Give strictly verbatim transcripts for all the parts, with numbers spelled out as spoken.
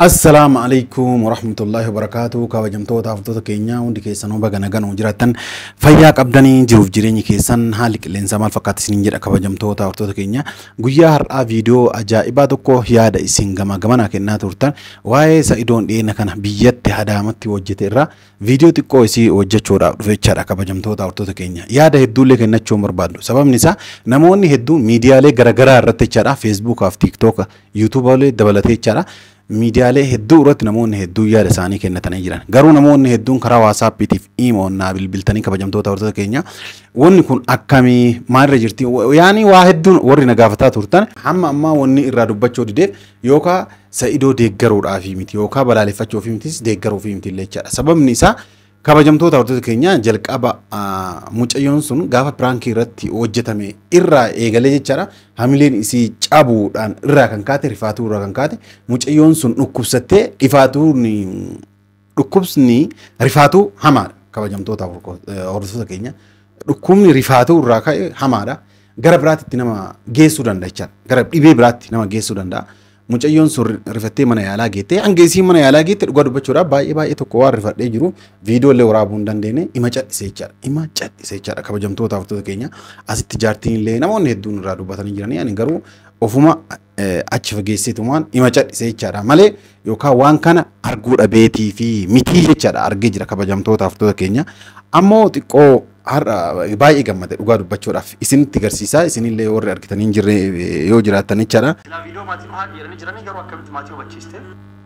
السلام عليكم ورحمة الله وبركاته. كواجمتو تافتو تكينيا وندي كيسان وبعنا جان وجراتن فياك أبداني جروف جريني كيسان حالك الإنسان مال فقط سنينجر كواجمتو تافتو تكينيا غويا هر فيديو أجائباتو كو هيادا إسينغما غمانا كنا تورتان واي سايدون دي نكنا بيت هدامتي وجهتيرا فيديو تكو إسي وجهتشورا فيتشارا كواجمتو تافتو تكينيا يادا هدو لك إنك شومر بادو سبب نسا نموني هدو ميديا لك غرغرا رتشارا فيسبوك أو تيك توك يوتيوب ولا دبلتشارا ميديا له هدو رت نمون هدو يا رساني كنا تنيجران غارو نمون هدون كرا واتساب بيتيف إيمو نابل بلتاني كبجمتو تورتو كينيا ونكون أكمي ما رجعتي يعني واحد دون ورينا قافتها تورتان هم أما وني إرادو بتشو ديف يوكا سيدو ديجرو رافي ميتي يوكا بلا لفتشو في ميتيس ديجرو في ميتي ليش سبب نيسا كبجمتو تورتو كينيا جلك أبا مجيون سون قافة برانكي رتي وجتامي إرا إيجالي جرا هميلين إسي أبو دان إرا كان كاتي رفاتو إرا كان كاتي مجيون سون نكوبسته رفاتو ني نكوبسني رفاتو همار كبجمتو تورتو كينيا نكومني رفاتو إرا كاي همارا غرب راتي تنما جيسو داندا جار غرب إبي براتي نما جيسو داندا mucayyoon sun rifattee mana yaalaa geette hangeesii mana yaalaa geette dhugaa dubbachuudhaaf baay'ee baay'ee tokko waan rifadhee jiru viidiyoo illee waraabuu hin dandeenye ima cadhisee jechaadha ima cadhisee jechaadha kabajamtoota hordoftoota keenya asitti jaartiin illee namoonni hedduun irraa dubbatanii jiranii ani garuu ofuma achi fageessitumaan ima cadhisee jechaadha malee yookaan waan kana arguu dhabeetii fi mitii jechaadha argee jira kabajamtoota hordoftoota keenya ammoo xiqqoo har'a baay'ee gammade dhugaa dubbachuudhaaf isinitti garsiisaa isinillee warri argitanii hin jirre yoo jiraattan jechaadha. La viidiyoo maatii maal jedhanii jiranii garuu akkamitti maatii hubachiiste?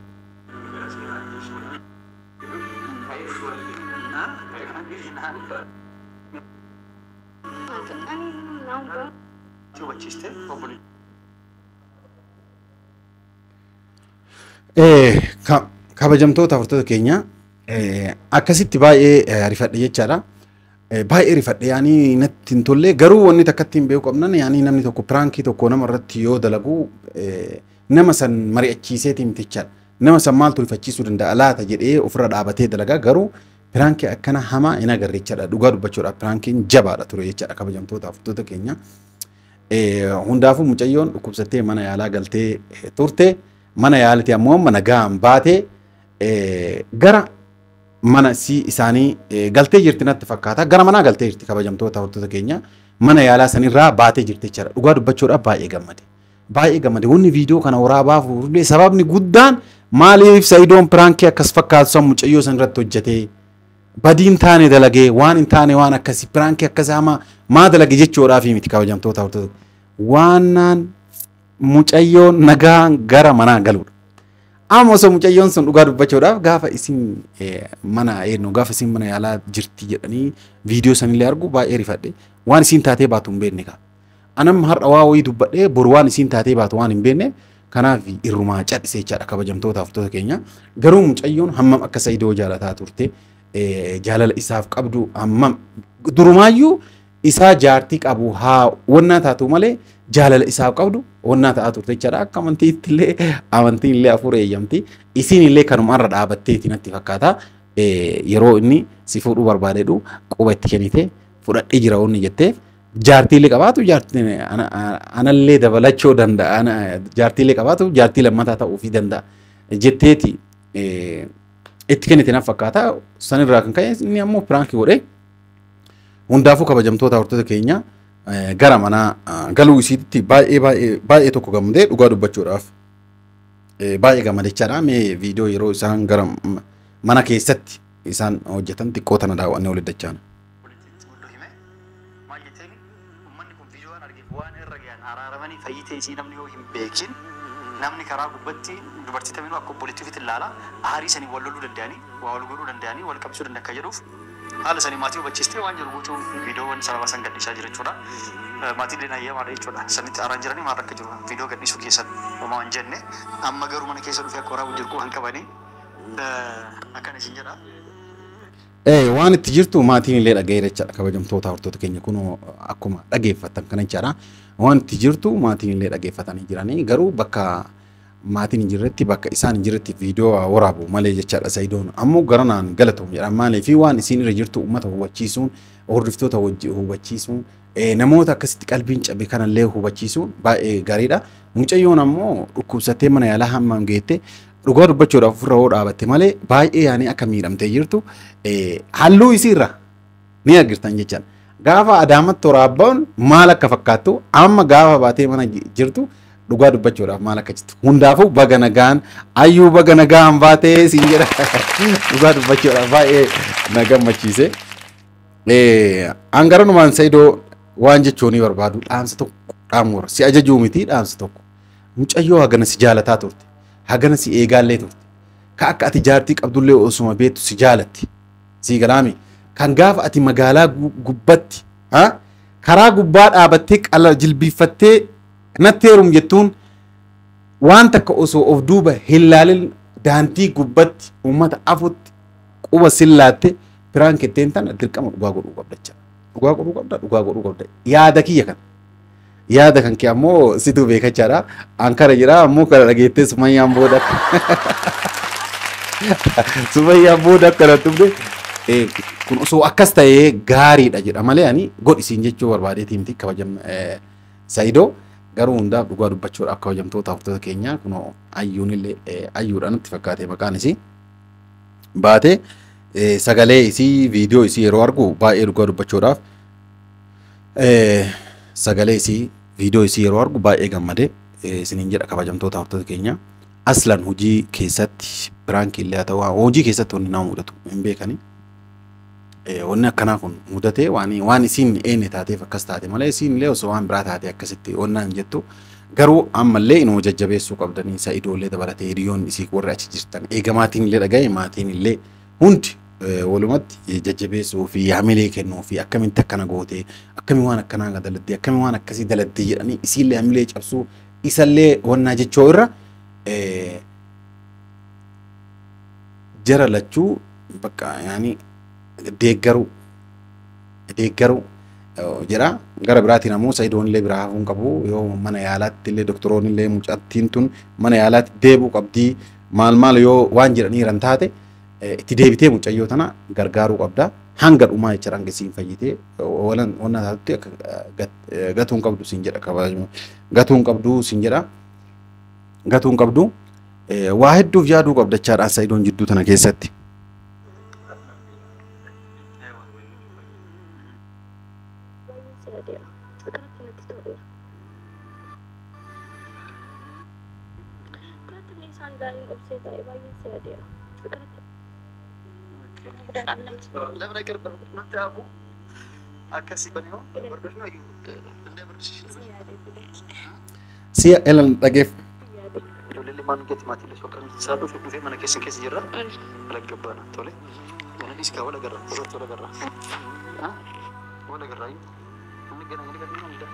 Eh kabajamtoota hordoftoota keenya akkasitti baay'ee rifadhe jechaadha. baay'ee rifadhe yaani natti hin tolle garuu wanni takkatti hin beeku qabnan yaani namni tokko pirankii tokko nama irratti yoo dalagu nama san mari'achiiseeti mitichaadha nama san maaltu rifachiisuu danda'a laata jedhee ofirra dhaabatee dalagaa garuu pirankii akkana hamaa hin agarre jechaadha dhugaa dubbachuudhaaf pirankiin jabaadha ture jechaadha kabajamtoota hordoftoota keenya hundaafuu mucayyoon dhukkubsattee mana yaalaa galtee turte mana yaalatii ammoo mana gahan baatee gara mana si isaanii galtee jirti natti fakkaata gara manaa galtee jirti kabajamtoota hordoftoota keenya mana yaalaa sanirraa baatee jirti jechaadha dhugaa dubbachuudhaaf baay'ee gammade baay'ee gammade wanni viidiyoo kana waraabaaf urlee sababni guddaan maaliif Saidoon pirankii akkas fakkaatu san mucayyoo san irratti hojjetee badiin taane dalagee waan hin taane waan akkasii pirankii akkas hamaa maa dalage jechuudhaaf miti kabajamtoota hordoftoota waannaan mucayyoon nagaan gara manaa galuudha. Amma osoo mucayyoon sun dhugaa dubbachuudhaaf gaafa isin mana eenyu gaafa isin mana yaalaa jirti jedhanii viidiyoo sanillee argu baay'ee rifadhe waan isin taatee baatu hin beekne kaa anam har'a waa wayii dubbadhee boru waan isin taatee baatu waan hin beekne kanaaf irrumaa cadhisee jechaadha kabajamtoota hordoftoota keenya garuu mucayyoon hammam akka Saidoo jaalataa turte jaalala isaaf qabdu hammam durumaayyuu isaa jaartii qabu haa wannaa taatu malee jaalala isaaf qabdu wannaa ta'aa turte jechaadha akka amantiitti illee amantiin illee afuura eeyyamti isiin illee kanumarra dhaabatteeti natti fakkaata yeroo inni si fuudhuu barbaadedhu quba itti kennite fudhadhee jira onni jettee jaartii illee qabaatu jaartii anallee dabalachuu danda'a jaartii illee qabaatu jaartii lammataa ta'uufii danda'a jetteeti itti kennite natti fakkaata sanirraa kan ka'e inni ammoo pirankii godhe hundaafuu kabajamtoota hordoftoota keenya gara mana galuu isiitti baay'ee baay'ee baay'ee tokko gammadee dhugaa dubbachuudhaaf baay'ee gammadechaadha mee viidiyoo yeroo isaan gara mana keessatti isaan hojjetan xiqqoo tana daawwannee walitti dachaana. namni karaa gubbatti dubartii taminuu akka obboleettiifitti ilaala aarii sanii wal loluu danda'anii waa wal godhuu danda'anii wal qabsuu danda'a akka jedhuuf haala sanii maatii hubachiistee waan jiru guutuu viidiyoowwan sababa san gadhiisaa jira jechuudha. Maatiin illee ayyaamaadha jechuudha. Sanitti aaraan jiranii maal akka jiru viidiyoo gadhiisuu keessan homaa hin jenne amma garuu mana keessa dhufee akka waraabuu jiru waan qabanii akkana isin jedha. Waan itti jirtu maatiin illee dhaga'eera jechaadha kabajamtoota hordoftoota keenya kun akkuma dhageeffatan kana jechaadha. Waan itti jirtu maatiin illee dhageeffatanii jiranii garuu bakka maatiin hin jirretti bakka isaan hin jirretti viidiyoo waraabu malee jechaadha Saidoon ammoo garanaan galatoom jedha malee fi waan isin irra jirtu uummata hubachiisuun hordoftoota hubachiisuun namoota akkasitti qalbiin cabe kanallee hubachiisuun baay'ee gaariidha. Mucayyoon ammoo dhukkubsattee mana yaalaa hammam geette dhugaa dubbachuudhaaf ofirra hoo dhaabatte malee baay'ee yaanii akka miidhamtee jirtu halluu isiirra ni argitan jechaan. Gaafa Adaamatti waraabbaa'uun maal akka fakkaattu amma gaafa baatee mana jirtu dhugaa dubbachuudhaaf maal akka jirtu. Hundaafuu baga nagaan ayyuu baga nagaan baatee siin jedha dhugaa dubbachuudhaaf baay'ee na gammachiise. Angaranumaan Saidoo waan jechuun barbaadu dhaamsa tokko dhaamuura si ajajuu miti dhaamsa tokko. Mucayyoo hagana si jaalataa turte hagana si eegaallee turte ka akka ati jaartii qabdullee osuma beektu si jaalatti si galaami kan gaafa ati magaalaa gubbatti karaa gubbaa dhaabattee qala jilbiiffattee natti heerum jettuun waan takka osoo of duuba hin laalin daandii gubbatti uummata afutti quba sillaatte firaan ketteen tana dirqama dhugaa godhuu qabdacha dhugaa godhuu qabda dhugaa godhuu qabda yaada kiyya kan yaada kan kee ammoo situ beekachaadha ankara jira ammoo kana dhageettee sumayyaan booda sumayyaan booda kana tumde kun osoo akkas ta'ee gaariidha jedha malee ani godhisiin jechuu barbaadeetii miti kabajam Saidoo garuu hundaaf dhugaa dubbachuudha akka kabajamtoota hordoftoota keenyaa kun ayyuun illee ayyuudha natti fakkaate maqaan isii baate sagalee isii viidiyoo isii yeroo argu baay'ee dhugaa dubbachuudhaaf sagalee isii viidiyoo isii yeroo argu baay'ee gammadee isiniin jedha kabajamtoota hordoftoota keenyaa aslan hojii keessatti biraankii illee haa ta'u hojii keessatti wanni nama mudatu hin beekani. Wanni akkanaa kun mudatee waan waan isiin eenye taateef akkas taate malee isiin illee osoo waan biraa taate akkasitti onnaan jettu garuu ammallee inuu jajjabeessuu qabdanii Saidoo illee dabalatee hiriyoon isii warra achi jirtan eegamaatiin illee dhaga'e maatiin illee hundi walumatti jajjabeessuu fi hamilee kennuu fi akkamitti akkana gootee akkami waan akkanaa daladdee akkami waan akkasii daladdee jedhanii isiillee hamilee cabsuu isallee wannaa jechoo irra jara lachuu bakka yaani deeggaru deeggaru jira gara biraatiin ammoo Saidoon illee biraa hafuun qabu yoo mana yaalaatti illee doktoroon illee mucattiin tun mana yaalaatti deebuu qabdii maal maal yoo waan jedhanii jiran taate itti deebitee mucayyoo tana gargaaruu qabda hanga dhumaa jecha hanga siin fayyitee walan wanna taatutti gatuun qabdu siin jedha kabajama gatuun qabdu siin jedha gatuun qabdu waa hedduuf yaaduu qabdachaadhaan Saidoon jidduu tana keessatti. Siya elan dhaggeef. Ijoollee maan gati maatii illee soqan isaa dhufe dhufee mana keessa keessa jirra. Lagabbaana tole. Mana dhiiskaa wala garra irratti wala garra. Wala garra inni gana inni gadi namda.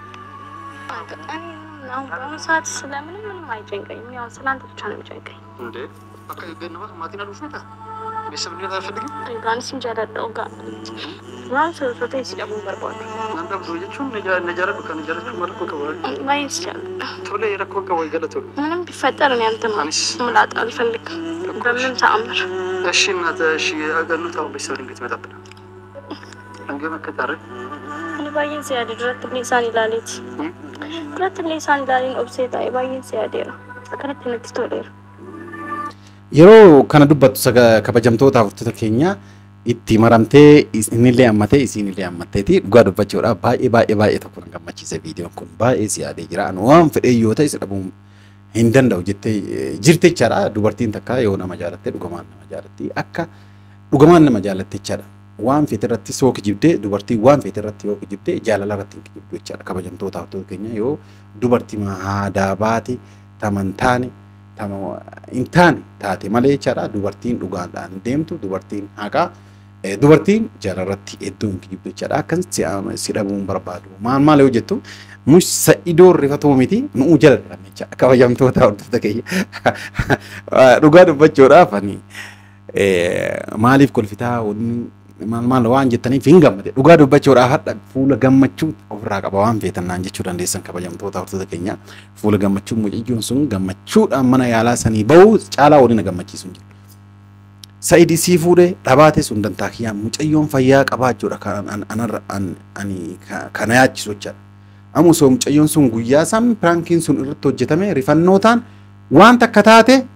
አሁን በአሁኑ ሰዓት ስለምንም ምንም አይጨንቀኝም። ያው ስላንተ ብቻ ነው የሚጨንቀኝ። እንዴ በቃ ገነባ ማቲና ዱሽታ ቤተሰብ ነው ታፈልግ ብራንስ እንጀራው ጋር ብራንስ ሶቴ ሲደሙ በርባቱ አንተ ብዙ ይቹን ነጃ ነጃራ በቃ ነጃራቹ ማለት ነው ከወል ማይስ ይችላል ቶሎ ይረኮ ከወይ ገለቶ ምንም ቢፈጠር ነው አንተ ምላጣ አልፈልግ በምንም ተአምር እሺ እናት እሺ አገኑ ታው ቤተሰብ እንዴት መጣብና አንገ መከታረ እኔ ባይን ሲያድ ድረት ሊሳን ይላልት ድረት ሊሳን ዳሪን ኦብሴት አይ ባይን ሲያድ ነው አከረት ነክስቶሌር yeroo kana dubbattu kabajamtoota hordoftoota keenya itti maramtee innillee ammatee isiinillee ammatteeti dhugaa dubbachuudhaaf baay'ee baay'ee baay'ee tokko nan gammachiise viidiyoon kun baay'ee si yaadee jira anu waan fedhee yoo ta'e isa dhabuu hin danda'u jettee jirte jechaadha dubartiin takka yoo nama jaalatte dhugamaan nama jaalatti akka dhugamaan nama jaalatte jechaadha waan fedhe irratti soo kijibdee dubartii waan fedhe irratti yoo kijibdee jaalala irratti hin kijibdu jechaadha kabajamtoota hordoftoota keenya yoo dubartii aadaa baate tamantaani tama intaan taate malee jechaadha dubartiin dhugaadhaan deemtu dubartiin haqaa dubartiin jaalarratti hedduu hin kijibdu jechaadha akkas si dhabuun barbaadu maal maal yoo jettu mus Saidoo rifatoo miti nu'u jala dhamme jechaadha kabajamtoota hordoftoota keenya dhugaa dubbachuudhaaf ani maaliif kolfitaa maal maal waan jettaniif hin gammade dhugaa dubbachuudhaaf hadha fuula gammachuu ofirraa qaba waan feetannaan jechuu dandeessan kabajamtoota hordoftoota keenya fuula gammachuu mucayyoon sun gammachuudhaan mana yaalaa sanii bahu caalaa waliin gammachiisu jiru. Saidii sii fuudhee dhabaate sun dantaakiyyaa mucayyoon fayyaa qabaachuudha kan anarra ani kana yaachisu jechaadha. Ammoo soo mucayyoon sun guyyaa san piraankiin sun irratti hojjetame rifannootaan waan takka taate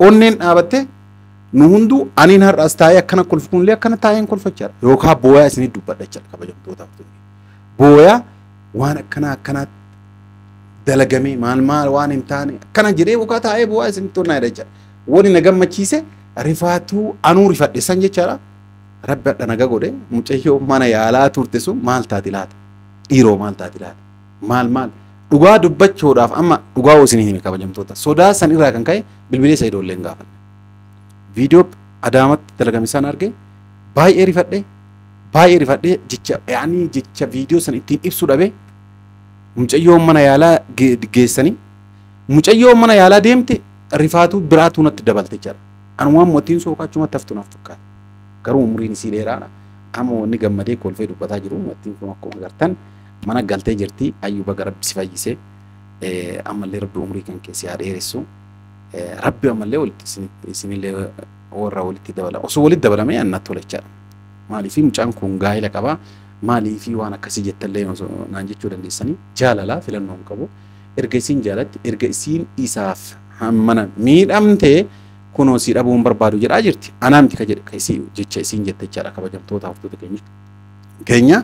onneen dhaabatte nu hundu aniin har'as taa'ee akkana kolfu kunillee akkana taa'een kolfachaa yookaan booyaa isinii dubbadha jechuudha kabajamtootaaf. Booyaa waan akkana akkana dalagamee maal maal waan hin taane akkana jedhee yookaan taa'ee booyaa isinii tonnaa jechuudha. Wani na gammachiise rifaatuu anuu rifadhe san jechaadha. Rabbi hadha naga godhe mucayyoo mana yaalaa turte sun maal taati laata? Dhiiroo maal taati laata? Maal maal? Dhugaa dubbachuudhaaf amma dhugaa isinii himi kabajamtoota. Sodaa san irraa kan ka'e bilbilee isa idoollee hin gaafanne. Viidiyoo adaamatti dalagame san arge baay'ee rifadhe baay'ee rifadhe jecha yaani jecha viidiyoo san ittiin ibsu dhabe mucayyoo mana yaalaa geessanii mucayyoo mana yaalaa deemte rifaatuu biraatu natti dabalte jira. Anumaan mootiin sookaachumatti haftu naaf fakkaata. Garuu umriin isii dheeraadha. Amma wanni gammadee kolfee dubbataa jiru mootiin kun akkuma agartan mana galtee jirti ayyuba garabbi si fayyisee ammallee rabbi umrii kan keessi haa dheeressu. Rabbi ammallee walitti isinillee warra walitti dabala. Osoo walitti dabalamee annatti tola jechaadha. Maaliifii mucaan kun gaa'ela qaba. Maaliifii waan akkasii jettallee naan jechuu dandeessanii jaalalaa filannoo hin qabu. Erga isiin jaalatti erga isiin isaaf mana miidhamtee kunoo si dhabuun barbaadu jedhaa jirti. Anaamti ka jedhe isii jecha isiin jette jechaadha kabajamtoota haftoota keenya. Keenya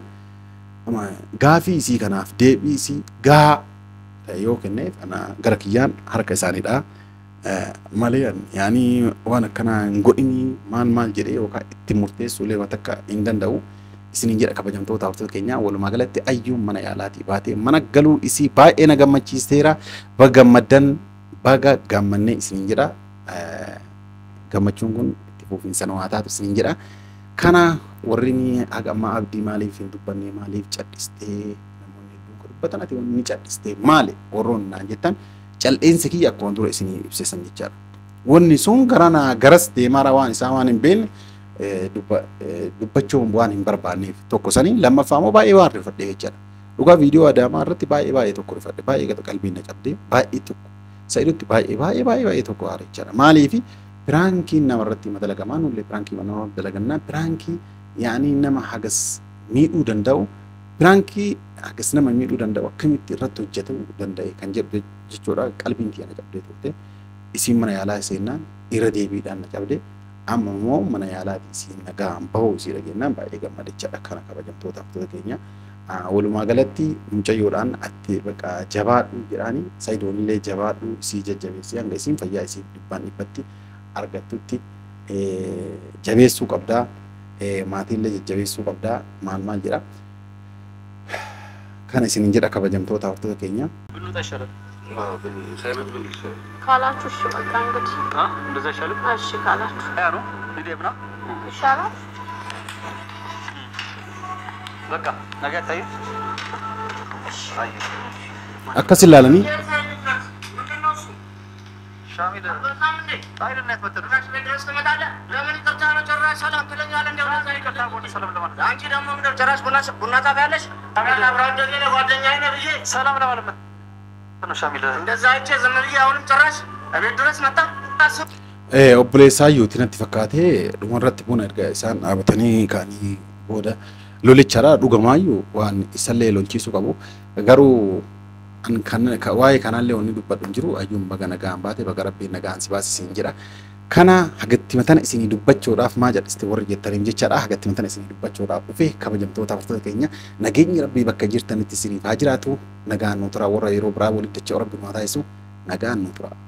gaafii isii kanaaf deebii isii gaa yoo kenneef ana gara kiyyaan harka isaaniidha. Malee yaani waan akkana hin godhini maal maal jedhee yookaan itti murteessu illee waan takka hin danda'u. Isiniin jedha kabajamtoota haftoota keenya walumaa galatti ayyuun mana yaalaatii baatee mana galuu isii baay'ee na gammachiisteera. Baga gammaddan baga gammannee isiniin jedha. Gammachuun kun itti fufiinsa waa taatu isiniin jedha. Kana warri haga ammaa abdii maaliif hin dubbanne maaliif cadhistee namoonni hedduun dubbatan ati wanni cadhistee maali warroon naan jettan cal'eensi kiyya akkuma dura isinii ibsesan jechaadha. Wanni sun garana garas deemaara waan isaa waan hin beekne dubbachuun waan hin barbaanneef tokko sanii lammaffaa immoo baay'ee waan rifadhe jechaadha. Dhugaa viidiyoo adaamaa irratti baay'ee baay'ee tokko rifadhe baay'ee qalbiin na cabdee baay'ee tokko sa'idutti baay'ee baay'ee baay'ee baay'ee tokko haara jechaadha. Maaliifi piraankiin namarratti madalagamaa nullee piraankii nama dalagannaa piraankii yaani nama hagas miidhuu danda'u piraankii hagas nama miidhuu danda'u akkamitti irratti hojjetuu danda'e kan jedhu jechuudha. Qalbiin kiyya na cabdee turte isiin mana yaalaa seennaan irra deebiidhaan na cabdee amma immoo mana yaalaati isiin nagaan bahuu isii dhageenyaan baay'ee gammadechaadha. Kana kabajamtoota haftoota keenya walumaa galatti mucayyoodhaan atti baqa jabaadhu jedhaanii sayidoonillee jabaadhu isii jajjabeessee hanga isiin fayyaa isii dhibbaan dhibbatti argattutti jabeessuu qabdaa. Maatiillee jajjabeessuu qabdaa maal maal jedha. Kana isiniin jedha kabajamtoota haftoota keenya. ካላችሁ እሺ በቃ እንግዲህ አ እንደዛ ይሻላል። እሺ ካላችሁ ያ ነው ሊደብና ይሻላል። በቃ ነገ ታይ እሺ አይ akkasi ilaalanii ሻሚል አይደለም ተተደረሽ ለድረስ ተመጣለ ለምን ይቅርታ ነው ጭራሽ ሰላም ትለኛለህ እንደው ለዛ ይቅርታ ወደ ሰላም ለማለት አንቺ ደግሞ ምንድነው ጭራሽ ቡና ቡና ታፈያለሽ ታዲያ አብራው እንደገና ጓደኛዬ ነው ብዬ ሰላም ለማለት ነው ሻሚል እንደዛ አይቼ ዝም ብዬ አሁንም ጭራሽ እቤት ድረስ መጣ eh obboleessaa yuuti natti fakkaatee dhumarratti buna erga isaan dhaabatanii kaanii booda lolichaadha dhugamaayyuu waan isallee lolchiisuu qabu garuu kan waa'ee kanallee wanni dubbadhu hin jiru ayyuun baga nagaan baate baga rabbiin nagaan si baasisiin jedha. Kana hagatti matana isinii dubbachuudhaaf maa jedhiste warri jettaniif jechaadha. Hagatti matana isinii dubbachuudhaaf dhufee kabajamtoota haftoota keenya nageenyi rabbii bakka jirtanitti isiniif haa jiraatu nagaan nu tura warra yeroo biraa walitti dacha'u rabbi nu haa taasisu nagaan nu tura.